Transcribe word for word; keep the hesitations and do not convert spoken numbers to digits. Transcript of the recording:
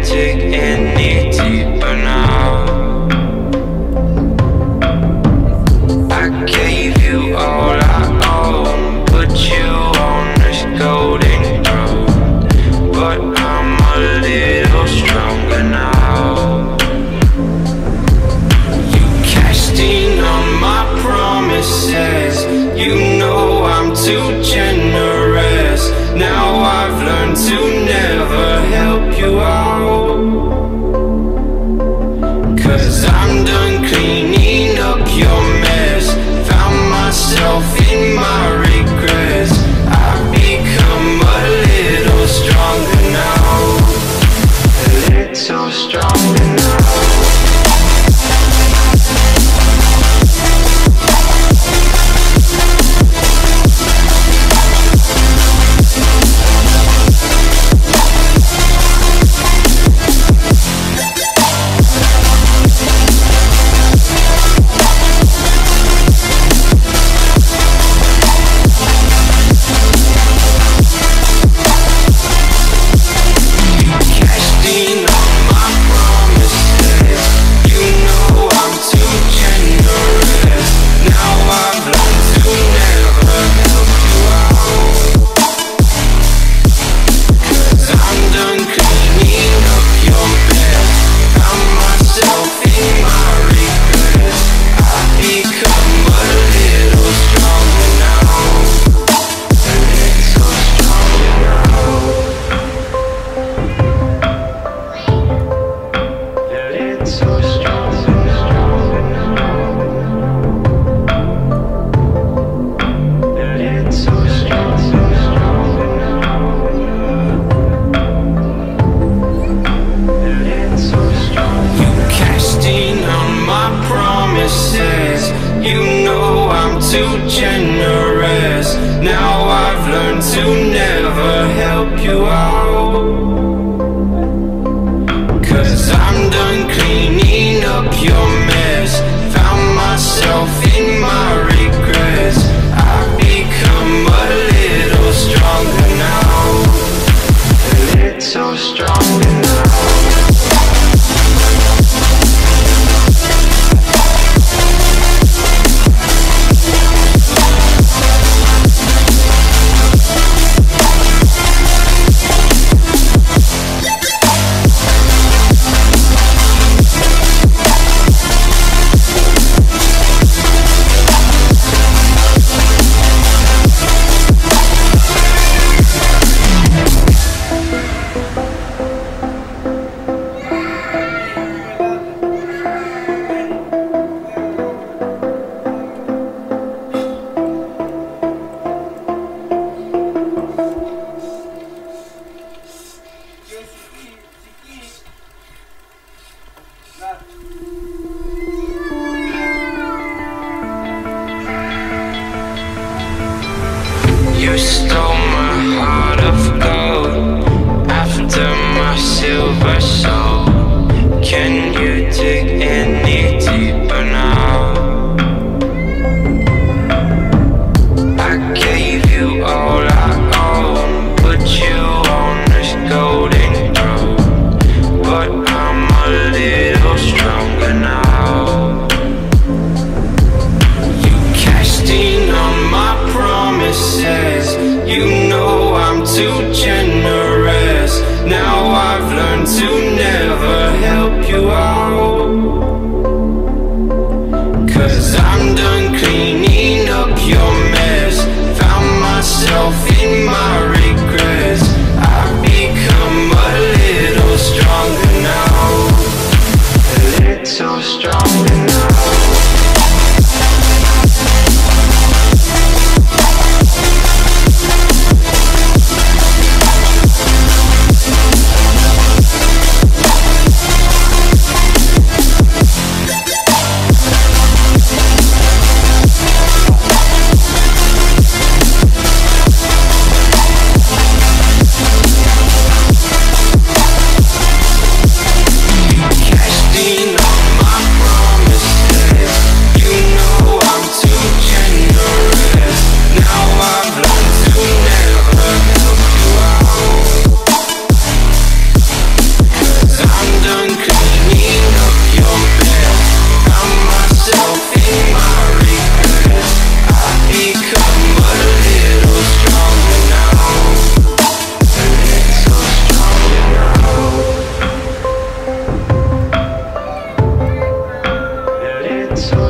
dig any deeper now. I gave you all I own, put you on this golden throne, but I'm a little stronger now. You cashed in on my promises, you know I'm too generous. Now I've learned to never help you out, 'cause I'm done cleaning up your mess. Found myself in my regrets. I've become a little stronger now, a little stronger now. You know I'm too generous. Now I've learned to never help you out, 'cause I'm done cleaning up your mess. Found myself in my regrets. I've become a little stronger now, a little stronger now. So